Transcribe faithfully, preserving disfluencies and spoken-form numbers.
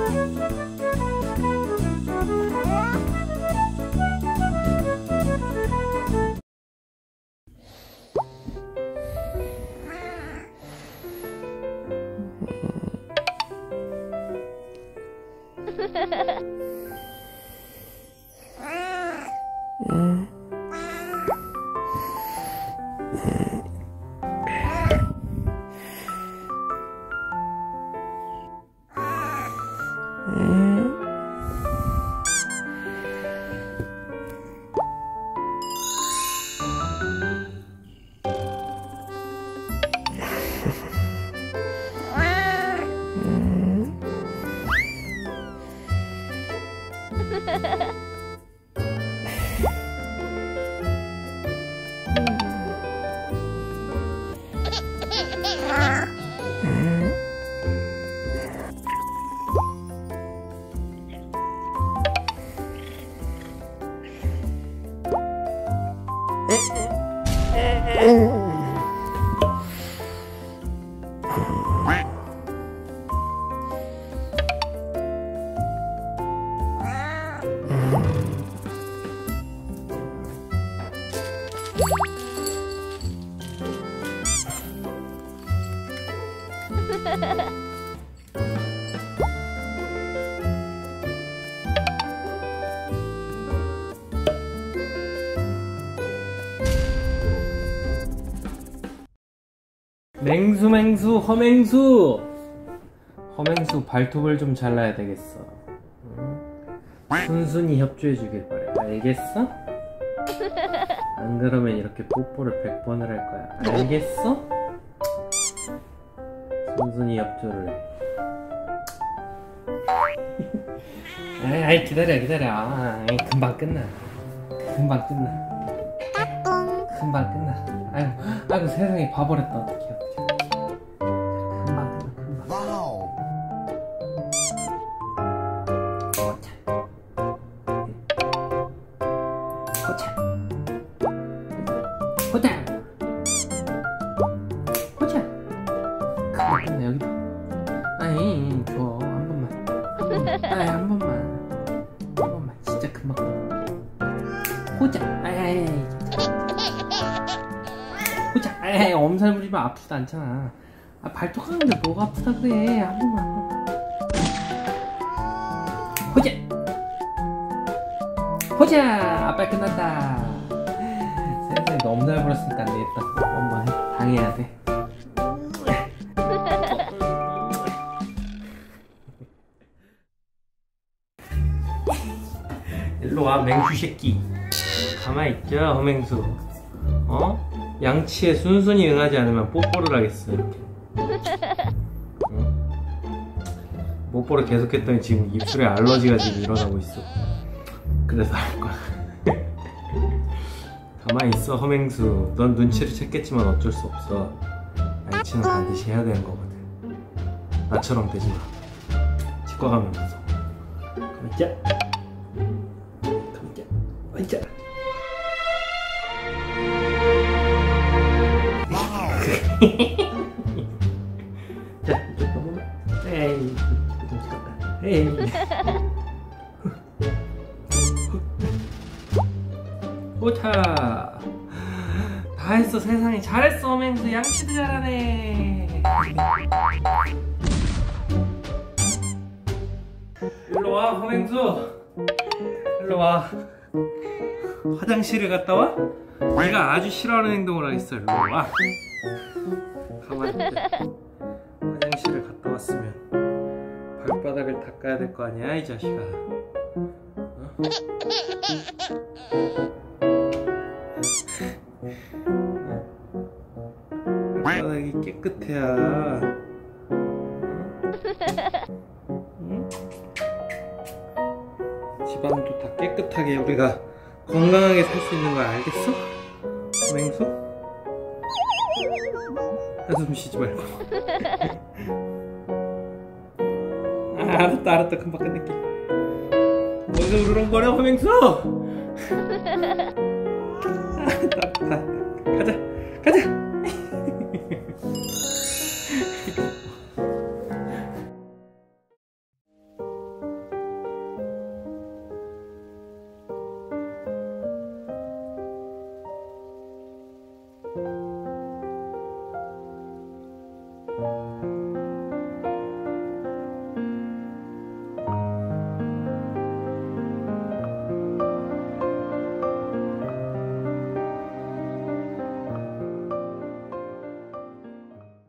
맹수 맹수 허맹수 허맹수 발톱을 좀 잘라야 되겠어. 응? 순순히 협조해 주길 바래. 알겠어? 안 그러면 이렇게 뽀뽀를 백 번을 할 거야. 알겠어? 순순히 협조를 해. 아이, 아이 기다려 기다려. 아이, 금방 끝나. 금방 끝나. 금방 끝나. 아이고, 아이고 세상에 봐버렸다. 어떡해 어떡해. 금방 끝나 금방. 와우. 호차. 호차. 호차. 호차. 금방 끝나 여기도. 아이 줘. 한 번만. 아이 한 번만. 한 번만. 진짜 금방 끝나. 호차. 아이. 호자, 에이 엄살 부리면 아프지도 않잖아. 아, 발톱 깎는데 뭐가 아프다 그래. 한 번만. 호자, 호자, 빨리 끝났다. 세상에 너무 잘 불었으니까 안 되겠다. 엄마 당해야 돼. 일로 와 맹수 새끼. 가만히 있죠 허맹수. 어? 양치에 순순히 응하지 않으면 뽀뽀를 하겠어 이렇게. 응? 뽀뽀를 계속했더니 지금 입술에 알러지가 지금 일어나고 있어. 그래서 할 거야. 가만히 있어 허맹수. 넌 눈치를 챘겠지만 어쩔 수 없어. 양치는 반드시 해야 되는 거거든. 나처럼 되지 마. 치과 가면 무서워. 가만있자. 가만있자. 가만있자. 자, 이쪽 봐보면. 에이, 좀 찍었다. 에이. 오차. 다 했어 세상에. 잘했어 맹수. 양치도 잘하네. 일로 와 허맹수. 일로 와. 화장실을 갔다 와? 네가 아주 싫어하는 행동을 하겠어. 일로 와. 가만히 있자. 화장실을 갔다 왔으면 발바닥을 닦아야 될 거 아니야 이 자식아. 어? 발바닥이 깨끗해야 응? 집안도 다 깨끗하게 우리가 건강하게 살 수 있는 거 알겠어? 맹수? 한숨 쉬지 말고. 아, 알았다 알았다. 금방 끝낼게. 어디서 우르렁거려 허맹수? 아, 다, 다, 가자 가자.